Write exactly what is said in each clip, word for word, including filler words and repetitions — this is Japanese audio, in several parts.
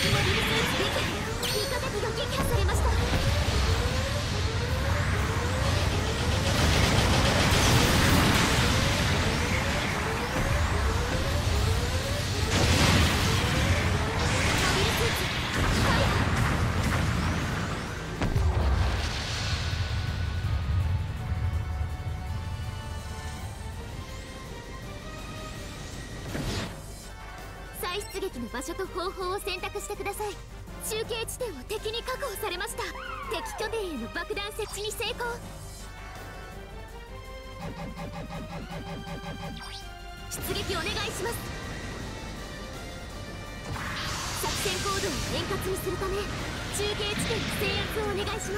モビルスーツ撃破。味方機が撃破されました。再出撃の場所と方法を選択してください。中継地点を敵に確保されました。敵拠点への爆弾設置に成功。出撃お願いします。作戦行動を円滑にするため中継地点の制圧をお願いします。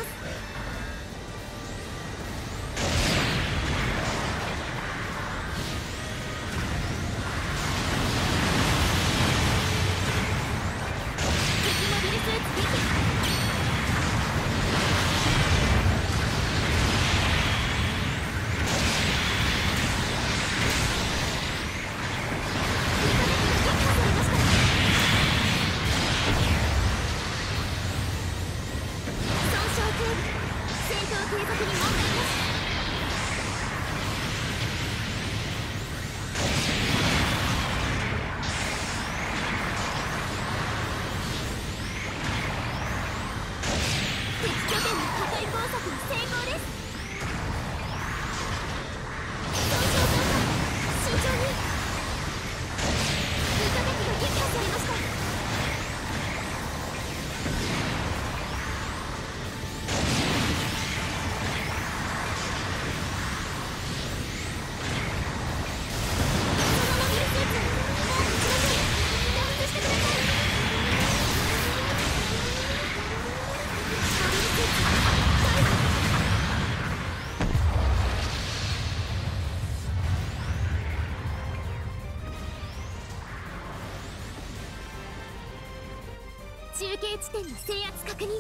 中継地点の制圧確認。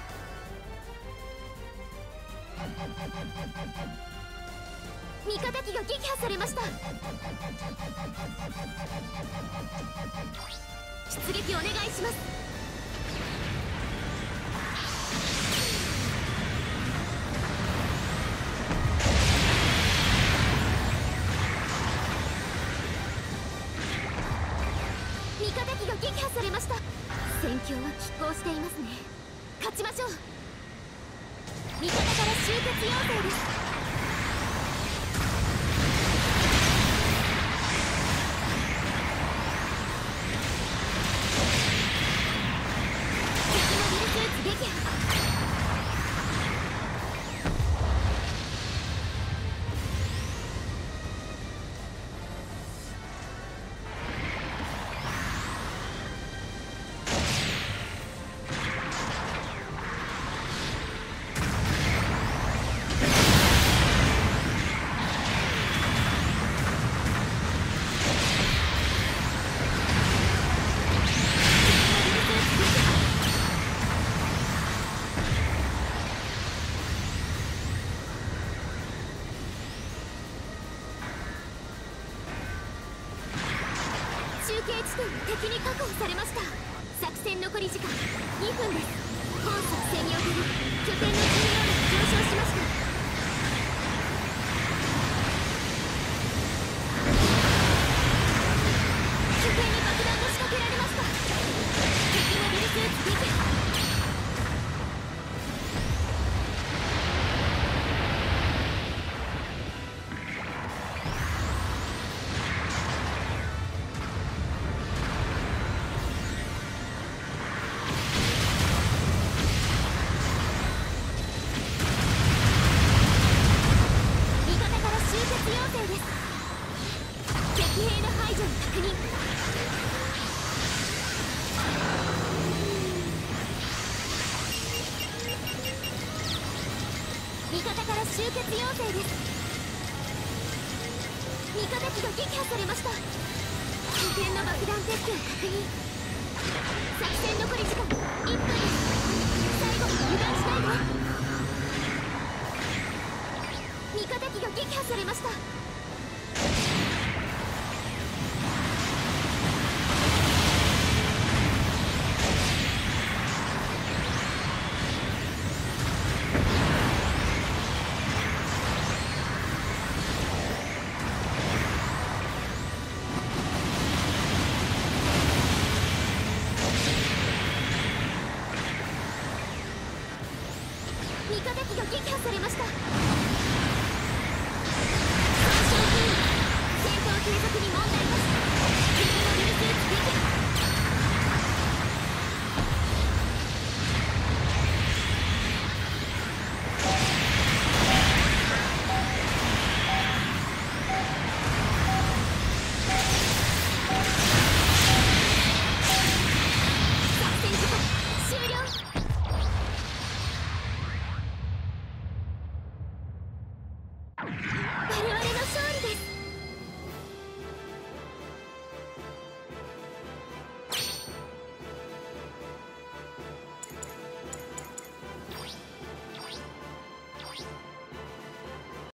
味方機が撃破されました。出撃お願いします。味方機が撃破されました。戦況は拮抗していますね。勝ちましょう。味方から集結要請です。敵モビルスーツ撃破。中継地点が敵に確保されました。作戦残り時間にふんです。本作戦により拠点の重要度が上昇しました。拠点に爆弾が仕掛けられました。敵モビルスーツ撃破。敵兵の排除を確認。味方から集結要請です。味方機が撃破されました。拠点の爆弾撤去を確認。作戦残り時間いっぷんです。最後まで油断しないで。味方機が撃破されました。